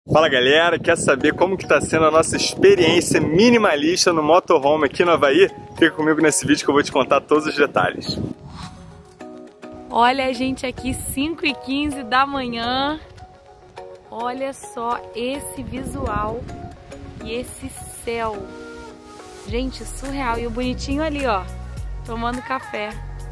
Fala galera, quer saber como que tá sendo a nossa experiência minimalista no motorhome aqui no Havaí? Fica comigo nesse vídeo que eu vou te contar todos os detalhes. Olha a gente aqui, 5h15 da manhã. Olha só esse visual e esse céu. Gente, surreal. E o bonitinho ali, ó, tomando café.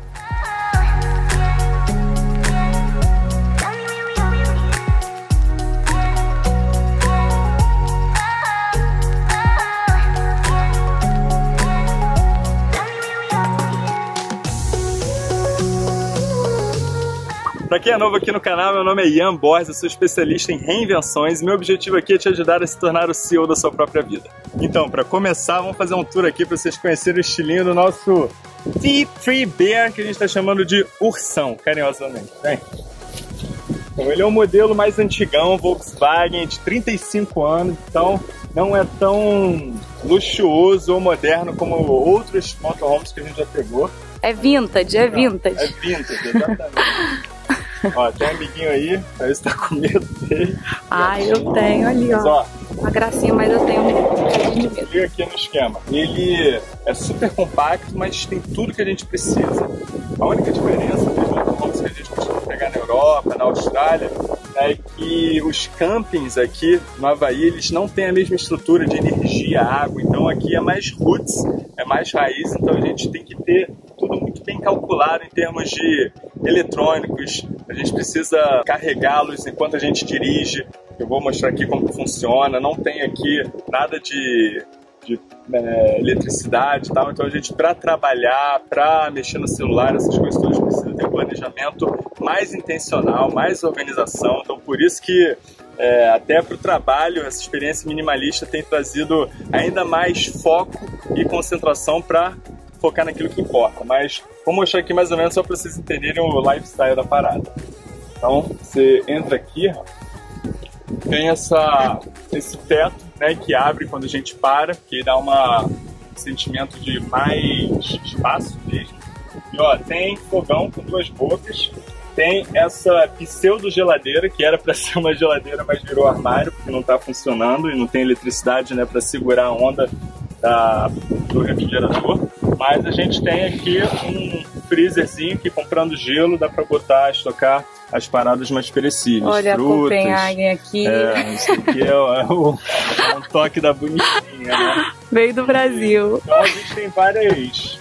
Para quem é novo aqui no canal, meu nome é Ian Borges, eu sou especialista em reinvenções e meu objetivo aqui é te ajudar a se tornar o CEO da sua própria vida. Então, para começar, vamos fazer um tour aqui para vocês conhecerem o estilinho do nosso T3 Bear, que a gente está chamando de ursão, carinhosamente. Vem. Então, ele é um modelo mais antigão, Volkswagen, de 35 anos, então não é tão luxuoso ou moderno como outros motorhomes que a gente já pegou. É vintage, é vintage. É vintage, exatamente. Ó, tem um amiguinho aí, parece que tá com medo dele. Ah, eu tenho ali, ó. Mas, ó, uma gracinha, mas eu tenho um bocadinho de medo. Liga aqui no esquema. Ele é super compacto, mas tem tudo que a gente precisa. A única diferença dos motorhomes que a gente costuma pegar na Europa, na Austrália, é que os campings aqui no Havaí, eles não têm a mesma estrutura de energia, água. Então aqui é mais roots, é mais raiz, então a gente tem que ter tudo muito bem calculado em termos de eletrônicos. A gente precisa carregá-los enquanto a gente dirige. Eu vou mostrar aqui como funciona. Não tem aqui nada de eletricidade e tal. Então a gente, para trabalhar, para mexer no celular, essas coisas todas, precisa ter um planejamento mais intencional, mais organização. Então por isso que até para o trabalho, essa experiência minimalista tem trazido ainda mais foco e concentração para focar naquilo que importa. Mas vou mostrar aqui mais ou menos só para vocês entenderem o lifestyle da parada. Então você entra aqui, tem esse teto, né, que abre quando a gente para, que dá um sentimento de mais espaço mesmo. E ó, tem fogão com duas bocas, tem essa pseudo geladeira, que era para ser uma geladeira, mas virou armário, porque não está funcionando e não tem eletricidade, né, para segurar a onda do refrigerador. Mas a gente tem aqui um freezerzinho que, comprando gelo, dá para botar, estocar as paradas mais perecíveis. Olha, frutas, a Copenhagen aqui. Isso aqui é um toque da bonitinha, né? Veio do Brasil. Então a gente tem vários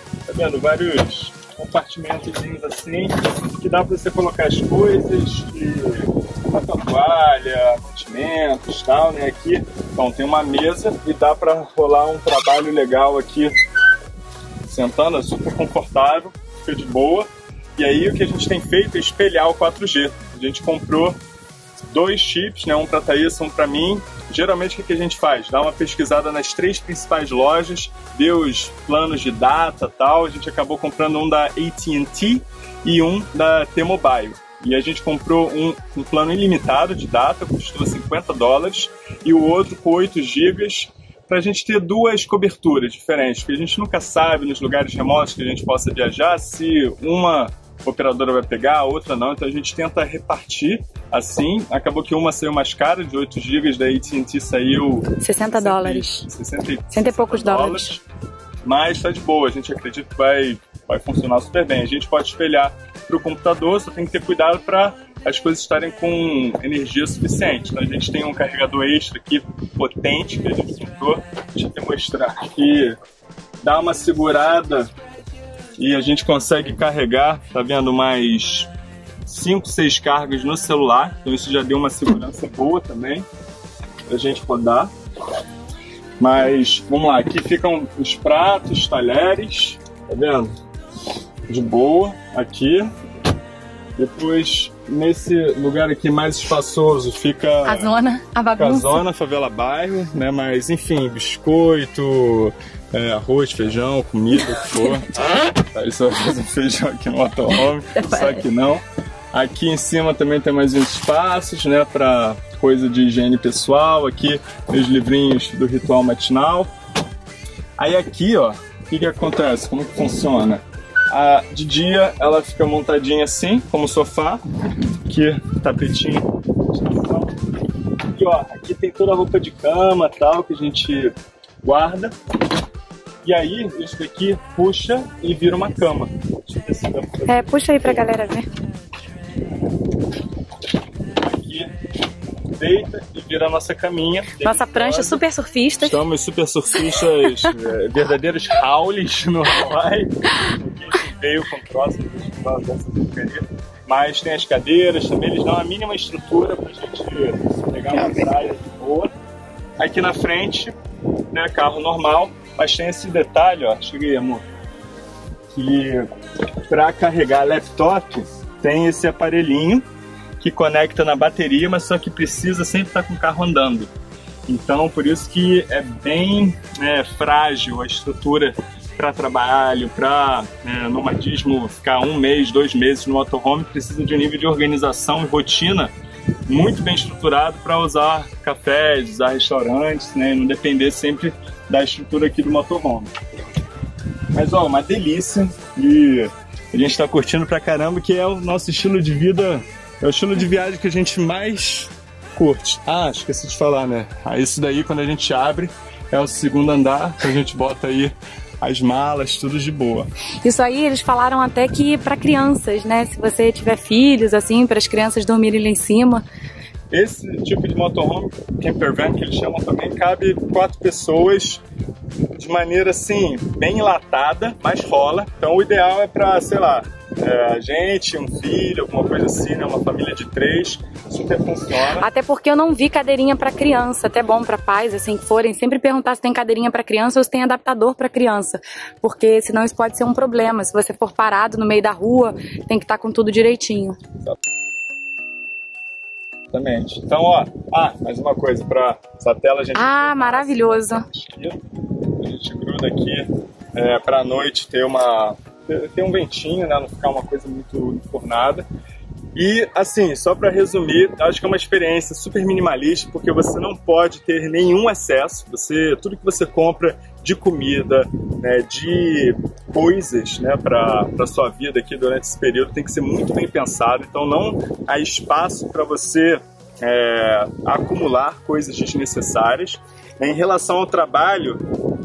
compartimentozinhos assim, que dá para você colocar as coisas, uma toalha, mantimentos e tal, né? Aqui, então tem uma mesa e dá para rolar um trabalho legal aqui, sentando, é super confortável, fica de boa. E aí o que a gente tem feito é espelhar o 4G. A gente comprou 2 chips, né? Um para a Thaís, um para mim. Geralmente o que a gente faz? Dá uma pesquisada nas 3 principais lojas, vê os planos de data e tal. A gente acabou comprando um da AT&T e um da T-Mobile. E a gente comprou um plano ilimitado de data, custou $50, e o outro com 8 GB, para a gente ter 2 coberturas diferentes, porque a gente nunca sabe nos lugares remotos que a gente possa viajar se uma operadora vai pegar, a outra não, então a gente tenta repartir assim. Acabou que uma saiu mais cara, de 8 GB, da AT&T saiu $60. 60 e poucos dólares. Mas tá de boa, a gente acredita que vai funcionar super bem. A gente pode espelhar para o computador, só tem que ter cuidado para as coisas estarem com energia suficiente. Então a gente tem um carregador extra aqui, potente, que a gente comprou. Deixa eu te mostrar aqui. Dá uma segurada e a gente consegue carregar, tá vendo, mais 5, 6 cargas no celular. Então isso já deu uma segurança boa também pra gente rodar. Mas vamos lá, aqui ficam os pratos, talheres, tá vendo? De boa, aqui. Depois, nesse lugar aqui mais espaçoso, fica a bagunça. A zona, favela, bairro, né? Mas enfim, biscoito, arroz, feijão, comida, o que for. Aí só faz um feijão aqui no motorhome, só que não. Aqui em cima também tem mais uns espaços, né? Pra coisa de higiene pessoal. Aqui, os livrinhos do ritual matinal. Aí aqui, ó, o que acontece? Como que funciona? De dia ela fica montadinha assim, como sofá, aqui tapetinho, E ó, aqui tem toda a roupa de cama e tal, que a gente guarda. E aí, isso daqui puxa e vira uma cama. Deixa eu ver se dá pra fazer. Puxa aí pra galera ver. Aqui, deita e vira a nossa caminha. Nossa prancha super surfistas. Somos super surfistas, verdadeiros haulies no Hawaii. A gente veio com troças dessas porcarias. Mas tem as cadeiras também, eles dão a mínima estrutura pra gente pegar uma praia de boa. Aqui na frente, né, carro normal, mas tem esse detalhe, ó, chega aí, amor, que para carregar laptop tem esse aparelhinho que conecta na bateria, mas só que precisa sempre estar com o carro andando. Então, por isso que é bem frágil a estrutura para trabalho, para nomadismo, ficar 1 mês, 2 meses no motorhome, precisa de um nível de organização e rotina muito bem estruturado para usar cafés, usar restaurantes, né, e não depender sempre da estrutura aqui do motorhome. Mas ó, uma delícia e a gente está curtindo pra caramba, que é o nosso estilo de vida, é o estilo de viagem que a gente mais curte. Ah, esqueci de falar, né? Isso daí, quando a gente abre, é o segundo andar, a gente bota aí as malas, tudo de boa. Isso aí, eles falaram até que para crianças, né? Se você tiver filhos, assim, para as crianças dormirem lá em cima. Esse tipo de motorhome, camper van, que eles chamam também, cabe 4 pessoas de maneira, assim, bem enlatada, mas rola. Então o ideal é para, sei lá, a gente, um filho, alguma coisa assim, né? Uma família de 3, super funciona. Até porque eu não vi cadeirinha para criança, até bom para pais, assim, que forem sempre perguntar se tem cadeirinha para criança ou se tem adaptador para criança, porque senão isso pode ser um problema. Se você for parado no meio da rua, tem que estar com tudo direitinho. Exatamente. Então, ó, mais uma coisa para essa tela a gente... maravilhoso. A gente gruda aqui para a noite ter um ventinho, né, não ficar uma coisa muito enfurnada. E assim, só para resumir, acho que é uma experiência super minimalista, porque você não pode ter nenhum excesso. Tudo que você compra de comida, né, de coisas, né, para sua vida aqui durante esse período tem que ser muito bem pensado. Então não há espaço para você acumular coisas desnecessárias. Em relação ao trabalho,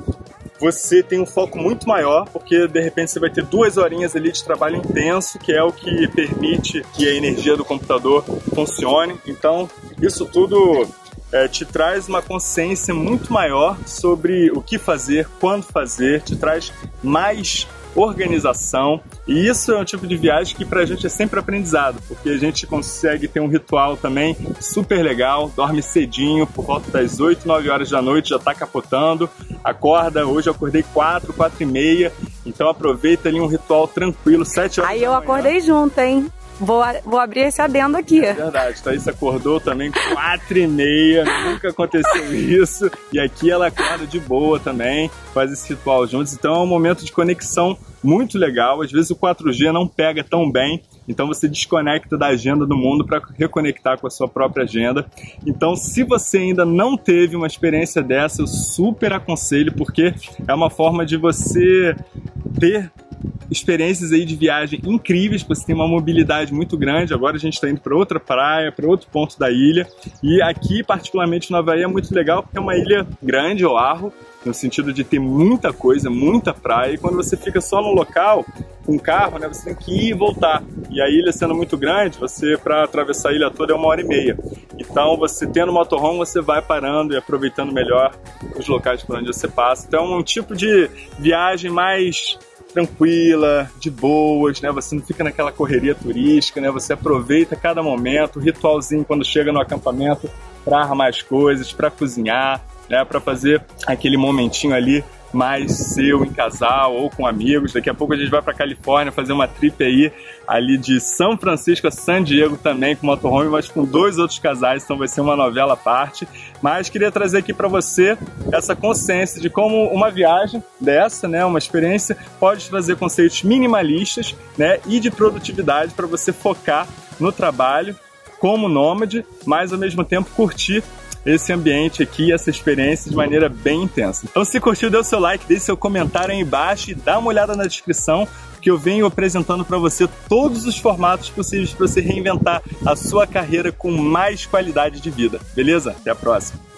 você tem um foco muito maior, porque de repente você vai ter 2 horinhas ali de trabalho intenso, que é o que permite que a energia do computador funcione. Então, isso tudo te traz uma consciência muito maior sobre o que fazer, quando fazer, te traz mais organização, e isso é um tipo de viagem que pra gente é sempre aprendizado, porque a gente consegue ter um ritual também super legal, dorme cedinho, por volta das 8, 9 horas da noite já tá capotando, acorda, hoje eu acordei 4, 4 e meia, então aproveita ali um ritual tranquilo, 7 horas Aí eu acordei junto, hein? Vou abrir esse adendo aqui. É verdade, Thaís acordou também 4 e meia, nunca aconteceu isso. E aqui ela acorda de boa também, faz esse ritual juntos. Então é um momento de conexão muito legal. Às vezes o 4G não pega tão bem, então você desconecta da agenda do mundo para reconectar com a sua própria agenda. Então, se você ainda não teve uma experiência dessa, eu super aconselho, porque é uma forma de você ter experiências aí de viagem incríveis, você tem uma mobilidade muito grande. Agora a gente está indo para outra praia, para outro ponto da ilha, e aqui particularmente no Havaí é muito legal porque é uma ilha grande, Oahu, no sentido de ter muita coisa, muita praia, e quando você fica só no local com carro, né, você tem que ir e voltar, e a ilha sendo muito grande, você para atravessar a ilha toda é 1h30, então você tendo motorhome você vai parando e aproveitando melhor os locais por onde você passa. Então é um tipo de viagem mais tranquila, de boas, né? Você não fica naquela correria turística, né? Você aproveita cada momento, ritualzinho quando chega no acampamento para armar as coisas, para cozinhar, né? Para fazer aquele momentinho ali mais seu em casal ou com amigos. Daqui a pouco a gente vai para Califórnia fazer uma trip aí, ali de São Francisco a San Diego também com motorhome, mas com 2 outros casais, então vai ser uma novela à parte. Mas queria trazer aqui para você essa consciência de como uma viagem dessa, né, uma experiência, pode trazer conceitos minimalistas, né, e de produtividade para você focar no trabalho como nômade, mas ao mesmo tempo curtir esse ambiente aqui, essa experiência de maneira bem intensa. Então, se curtiu, dê o seu like, deixe seu comentário aí embaixo e dá uma olhada na descrição, que eu venho apresentando para você todos os formatos possíveis para você reinventar a sua carreira com mais qualidade de vida. Beleza? Até a próxima!